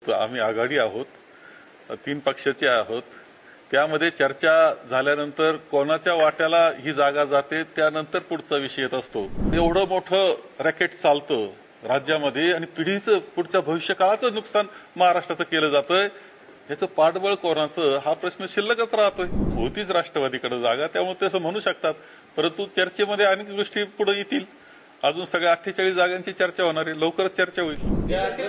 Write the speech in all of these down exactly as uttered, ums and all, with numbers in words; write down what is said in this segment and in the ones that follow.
आम्ही आघाडी आहोत, तीन पक्षाचे आहोत. त्यामध्ये चर्चा झाल्यानंतर कोणाच्या वाट्याला ही जागा जाते त्यानंतर पुढचा विषय येत असतो. एवढं मोठं रॅकेट चालतं राज्यामध्ये आणि पिढीचं पुढच्या भविष्यकाळाचं नुकसान महाराष्ट्राचं केलं जातंय. याचं पाठबळ कोणाचं हा प्रश्न शिल्लकच राहतोय. होतीच राष्ट्रवादीकडे जागा, त्यामुळे ते असं म्हणू शकतात. परंतु चर्चेमध्ये अनेक गोष्टी पुढे येतील. अजून सगळ्या अठ्ठेचाळीस जागांची चर्चा होणार आहे, लवकरच चर्चा होईल. जिल्ह्यातील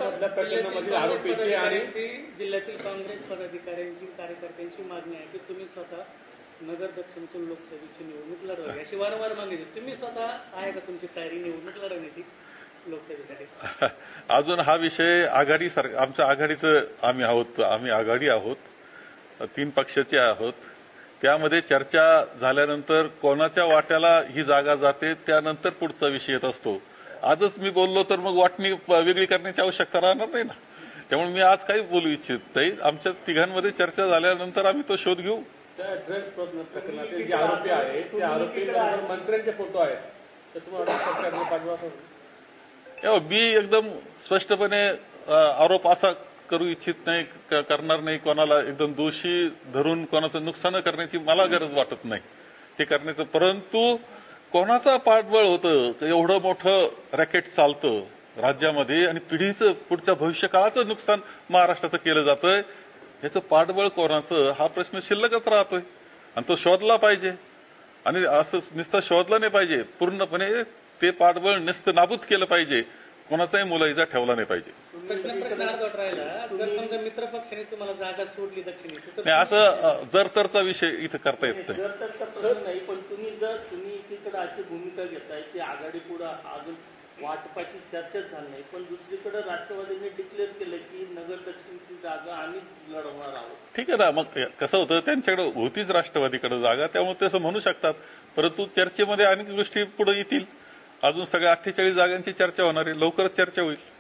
काँग्रेस पदाधिकाऱ्यांची कार्यकर्त्यांची मागणी आहे की तुम्ही स्वतः नगर दक्षिणतून लोकसभेची निवडणूक लढवावी अशी वारंवार मागणी. तुम्ही स्वतः आहे का तुमची तयारी निवडणूक लढवण्याची लोकसभेसाठी? अजून हा विषय आघाडी सर आमच्या आघाडीचं आम्ही आहोत आम्ही आघाडी आहोत, तीन पक्षाचे आहोत. त्यामध्ये चर्चा झाल्यानंतर कोणाच्या वाट्याला ही जागा जाते त्यानंतर पुढचा विषय येत असतो. आजच मी बोललो तर मग वाटणी वेगळी करण्याची आवश्यकता राहणार नाही ना. त्यामुळे मी आज काही बोलू इच्छित नाही. आमच्या तिघांमध्ये चर्चा झाल्यानंतर आम्ही तो शोध घेऊ. ड्रग्ज प्रकरणातील जे आरोपी आहेत ते आरोपी मंत्र्यांचे फोटो आहेत, तर तुम्हाला मी एकदम स्पष्टपणे आरोप असा करू इच्छित नाही, करणार नाही. कोणाला एकदम दोषी धरून कोणाचं नुकसान करण्याची मला गरज वाटत नाही ते करण्याचं. परंतु कोणाचा पाठबळ होतं, एवढं मोठं रॅकेट चालतं राज्यामध्ये आणि पिढीचं पुढच्या भविष्यकाळाचं नुकसान महाराष्ट्राचं केलं जातंय. याचं पाठबळ कोणाचं हा प्रश्न शिल्लकच राहतोय आणि तो शोधला पाहिजे. आणि असं नुसतं शोधलं नाही पाहिजे, पूर्णपणे ते पाठबळ नुसतं नाबूद केलं पाहिजे. कोणाचाही मुलाईजा ठेवला नाही पाहिजे. मित्र पक्षाने तुम्हाला जागा सोडली दक्षिणी, नाही असं जर तरचा विषय इथं करता येत नाही. जर तरचा प्रश्न नाही, पण तुम्ही जर तुम्ही एकीकडे अशी भूमिका घेताय की आघाडी पुढे अजून वाटपाची चर्चाच झाली नाही, पण दुसरीकडे राष्ट्रवादीने डिक्लेअर केलं की नगर दक्षिणची जागा आम्ही लढवणार आहोत. ठीक आहे ना, मग कसं होतं त्यांच्याकडे होतीच राष्ट्रवादीकडे जागा, त्यामुळे ते असं म्हणू शकतात. परंतु चर्चेमध्ये अनेक गोष्टी पुढे येतील. अजून सगळ्या अठ्ठेचाळीस जागांची चर्चा होणार आहे, लवकरच चर्चा होईल.